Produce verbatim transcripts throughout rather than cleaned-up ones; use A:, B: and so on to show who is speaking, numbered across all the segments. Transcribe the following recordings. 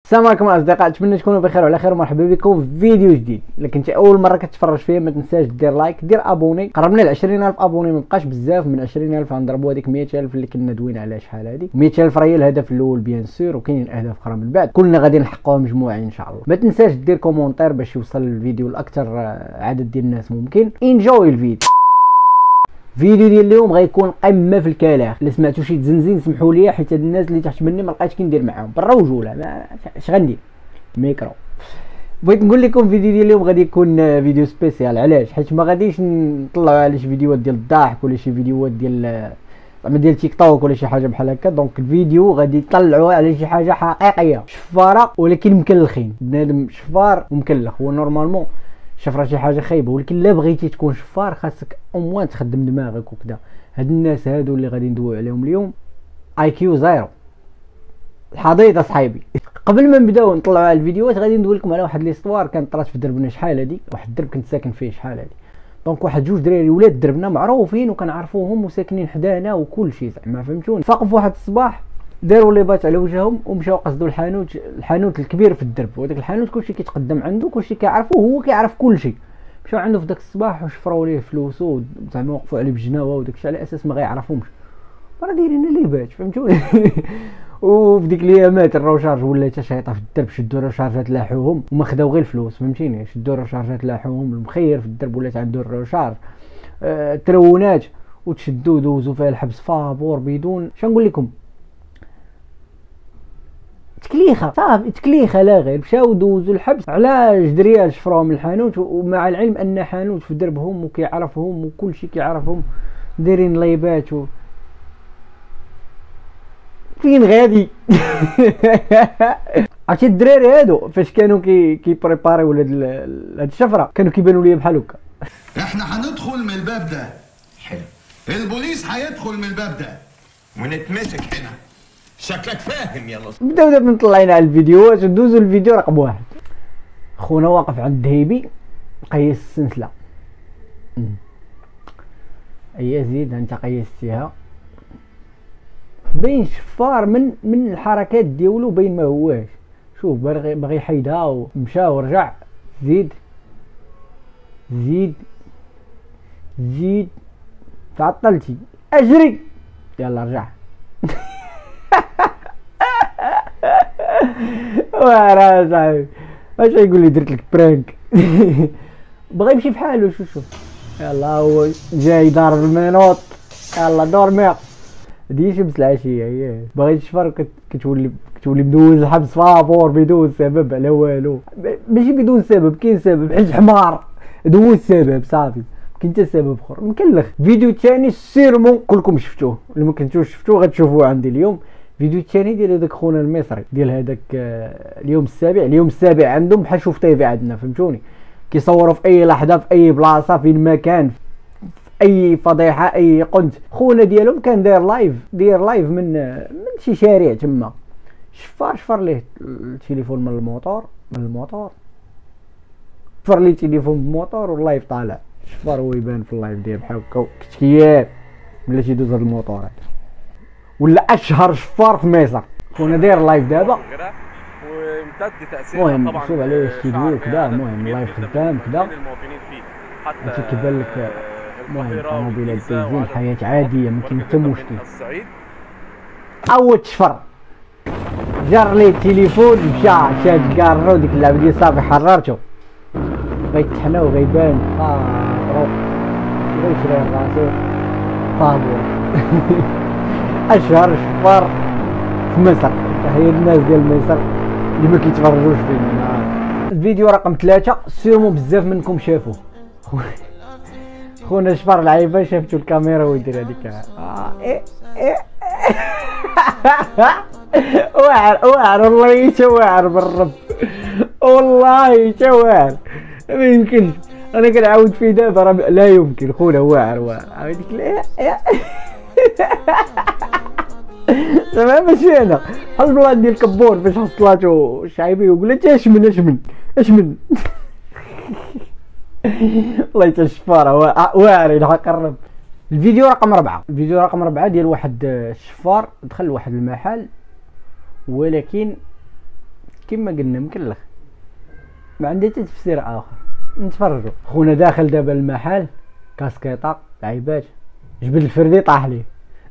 A: السلام عليكم اصدقاء، نتمنى تكونوا بخير وعلى خير. ومرحبا بكم في فيديو جديد. الا كنت اول مره كتفرج فيا ما تنساش دير لايك، دير ابوني. قربنا ل عشرين ألف ابوني، ما بقاش بزاف. من عشرين ألف غنضربوا هذيك مية ألف اللي كنا دوين على شحال هذه. مية ألف راه هي الهدف الاول بيان سور، وكاينين اهداف اخرى من بعد كلنا غادي نحققوها مجموعين ان شاء الله. ما تنساش دير كومونتير باش يوصل الفيديو لاكثر عدد ديال الناس ممكن. انجوي الفيديو. الفيديو ديال اليوم غيكون قمه في الكلام. الا سمعتوا شي تزنزين سمحوا لي، حيت هاد الناس اللي تحت مني ما لقيتش كندير معاهم برا وجوله. ما اش غندير ميكرو. بغيت نقول لكم فيديو ديال اليوم غادي يكون فيديو سبيسيال. علاش؟ حيت ما غاديش نطلعوا على شي فيديوهات ديال الضحك ولا شي فيديوهات ديال زعما ديال تيك توك ولا شي حاجه بحال هكا. دونك الفيديو غادي يطلعوا على شي حاجه حقيقيه، شفاره ولكن مكلخين. بنادم شفار ومكلخ هو نورمالمون شفره شي حاجه خايبه، ولكن لا بغيتي تكون شفار خاصك او موان تخدم دماغك وكذا. هاد الناس هادو اللي غادي ندويو عليهم اليوم اي كيو زيرو الحضيض اصحابي. قبل ما نبداو نطلعوا على الفيديوهات غادي ندوي لكم على واحد ليستوار كانت طرات في دربنا شحال هادي. واحد الدرب كنت ساكن فيه شحال هادي. دونك واحد جوج دراري ولاد دربنا معروفين وكنعرفوهم وساكنين حدانا وكل شيء زعما فهمتوني. فاقوا في واحد الصباح داروا ليبات على وجههم ومشاو قصدوا الحانوت الحانوت الكبير في الدرب. وداك الحانوت كلشي كيتقدم عنده، كلشي كيعرفوه، هو كيعرف كل شيء. مشاو عنده في داك الصباح وشفروا ليه فلوسو زعما وقفوا عليه بالجناوه وداك الشيء على اساس ما غيعرفهمش. راه دايرين ليبات فهمتوني. وفي ديك الايامات الروشارج ولا تشيطه في الدرب، شدوا روشارجات لاحوهم وما خداو غير الفلوس فهمتيني. شدوا روشارجات لاحوهم المخير في الدرب ولات عنده الروشارج أه ترونات وتشدوا دوزوا فيها الحبس فابور بدون شنو نقول لكم تكليخه صافي تكليخه لا غير. مشاو دوزوا الحبس على جوج دريال شفراهم الحانوت، ومع العلم ان حانوت في دربهم وكيعرفهم وكل شيء كيعرفهم دايرين ليبات و... فين غادي. عرفتي الدراري هادو فاش كانوا كي كيبريباريو هاد هاد الشفره كانوا كيبانوا لي بحال هكا.
B: احنا هندخل من الباب ده.
C: حلو.
B: البوليس هيدخل من الباب ده ونتمسك هنا. شكلك فاهم. يلا
A: بداو دابا مطلعين على الفيديوهات وندوزو الفيديو رقم واحد. خونا واقف عند الدهيبي قيس السنسله. ايا زيد انت قيستيها. باين شفار من من الحركات ديالو، باين ما هواش. شوف باغي باغي يحيدها ومشى ورجع. زيد زيد زيد تعطلتي اجري يلا رجع. واه صاحبي اش يقول لي درت لك برانك. بغى يمشي بحالو. شوف شوف يلا هو جاي ضارب المنوط. يلا دور ميق دي شمس العشيه. هي باغي تشفر كتولي كتولي بدون الحبس فابور بدون سبب على والو. ماشي بدون سبب، كاين سبب حيت حمار هو السبب صافي. كاين حتى سبب اخر مكلخ. فيديو ثاني سيرمون كلكم شفتوه، اللي ما كنتوش شفتوه غتشوفوه عندي اليوم. فيديو ثاني ديال هذاك خونا المصري ديال هذاك اليوم السابع. اليوم السابع عندهم بحال شوف تيفي عندنا فهمتوني. كيصوروا في اي لحظه في اي بلاصه فين ما كان، اي فضيحه اي قنت. خونا ديالهم كان داير لايف داير لايف من من شي شارع تما. شفار شفر ليه التليفون من الموتور من الموتور شفر ليه التليفون بالموتور واللايف طالع. شفار هو يبان في اللايف ديال بحال هكا كتكياب بلاتي يدوز هاد الموتور هذا. ولا اشهر شفار في مصر. خونا داير لايف دابا
D: وامتد تاثيرها
A: المهم
D: طبعا.
A: شوف عليه استديو كذا. المهم لايف خدام كذا
D: المواطنين فيه
A: حتى كيبان لك. المهم طوموبيلات بنزين الحياه عاديه ما كاين حتى مشكل. اول شفر جر لي التليفون مشى شاد كارو ديك اللعبه ديال صافي حررته غيتحنا وغيبان خاطرو غيشري راسو فابور. اشهر شفار في مصر. تحيه الناس ديال مصر اللي ما كيتفرجوش فينا. الفيديو رقم ثلاثة سيرمو بزاف منكم شافوه. خونا شفار العيبه شافتو الكاميرا ويدير هذيك اه ايه ايه. واعر واعر والله تا واعر بالرب والله تا واعر ما يمكنش. انا كنعاود فيه دابا راه لا يمكن. خونا واعر واعر هذيك لا زعما ماشي انا. حسب الله ديال الكبور فاش حصلاتو شعيبي وقول لها اشمن اشمن اشمن. والله تا الشفاره واعر الحق قرب. الفيديو رقم أربعة. الفيديو رقم أربعة ديال واحد الشفار دخل لواحد المحل ولكن كما قلنا مكلخ، ما عندي حتى تفسير اخر. نتفرجوا. خونا داخل دابا المحل، كاسكيطه لعيبات، جبد الفردي طاح ليه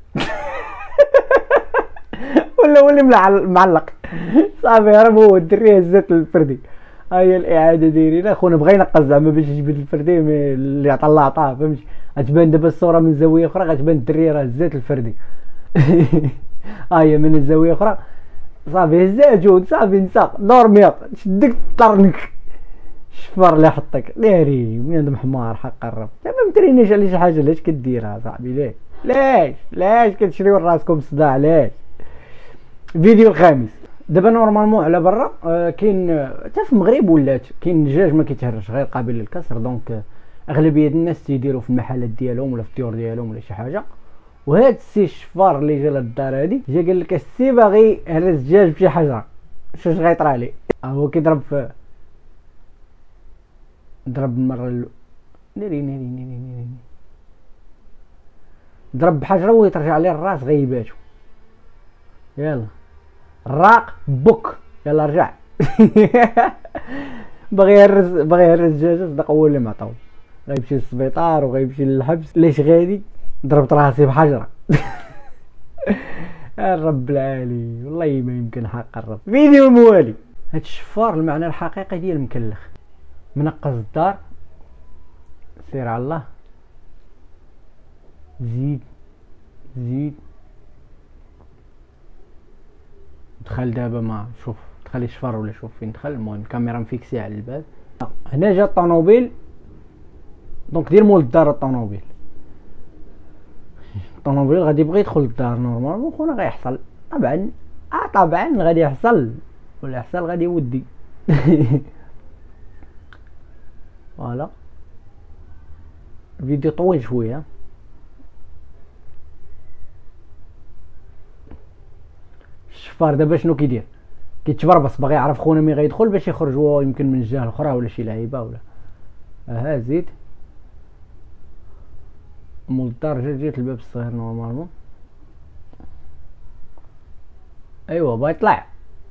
A: ولا ولي معلق صافي هرب هو الدري هزات الفردي. هاهي الاعاده دايرين. خونا بغا ينقص زعما باش يجبد الفردي اللي عطا الله عطاه، فهمتي؟ غتبان دابا الصوره من زاويه اخرى، غتبان الدري راه هزات الفردي هاهي من الزاويه اخرى صافي هزا جود صافي نسى نورميط شدك طرنك الشفار اللي حطك ناري بنادم حمار حق الرب. ما مترينيش على شي حاجه علاش كديرها صاحبي؟ ليه ليش ليش كتشريو راسكم صداع؟ ليش؟ فيديو الخامس. دابا نورمالمون على برا آه كاين حتى في المغرب ولات كاين الدجاج ما كيتهرش غير قابل للكسر، دونك آه اغلبيه الناس تيديروا في المحلات ديالهم ولا في الديور ديالهم ولا شي حاجه. وهاد السي الشفار اللي جا للدار هادي جا قال لك السي باغي يهرس الدجاج بشي حجره، شوش غيطرى عليه؟ هو كيضرب في ضرب المره ال... ناري ناري ناري ناري ضرب بحجره ويترجع عليه الراس غيباتو. يلا الراق بوك يلا رجع باغي يهرس باغي يهرس الدجاج صدق هو اللي معطاو، غيمشي للسبيطار وغيمشي للحبس. ليش غادي؟ ضربت راسي بحجره الرب العالي والله ما يمكن حق الرب. فيديو الموالي. هاد الشفار المعنى الحقيقي ديال مكلخ، منقص الدار سير على الله، زيد زيد دخل دابا ما شوف دخل الشفار ولا شوف فين دخل. المهم الكاميرا مفيكسيه على الباب. هنا جا الطوموبيل، دونك دير مول الدار الطوموبيل. الطوموبيل غادي يبغي يدخل للدار نورمالمون خونا غيحصل طبعا اه طبعا غادي يحصل ولا يحصل غادي يودي فوالا. الفيديو طويل شويه. الشفار دابا شنو كيدير؟ كيتبربص باغي يعرف خونا مي غيدخل باش يخرج هو يمكن من الجهه الاخرى ولا شي لعيبه ولا اها. زيد مول الدار جا جات الباب الصغير نورمالمون. ايوا با يطلع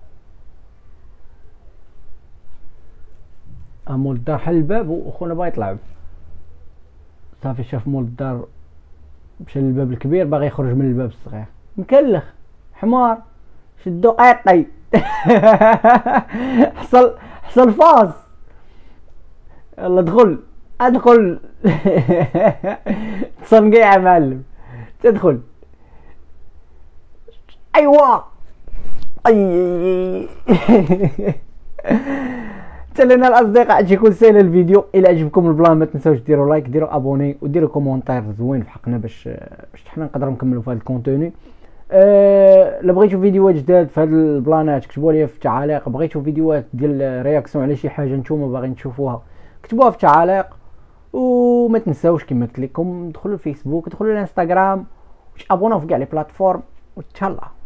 A: مول الدار حل الباب وخونا با يطلع صافي. شاف مول الدار مشى للباب الكبير باغي يخرج من الباب الصغير، مكلخ حمار شدو قيطي حصل حصل فاس. يلا دخل ادخل تصنقيع يا معلم تدخل. ايوا اي تلنا الاصدقاء تجيكم سهل الفيديو. الى عجبكم البلان ما تنساوش ديروا لايك ديروا ابوني وديروا كومونتير زوين في حقنا باش باش حنا نقدروا نكملوا في هذا الكونتوني. أه لا بغيتو فيديوهات جداد في هاد البلانات كتبوا لي في التعاليق. بغيتو فيديوهات ديال رياكسيون على شي حاجه نتوما باغيين تشوفوها كتبوها في التعاليق. وما تنساوش كما قلت لكم دخلوا الفيسبوك دخلوا الانستغرام وتابوناو في كاع لي بلاتفورم وتهلا.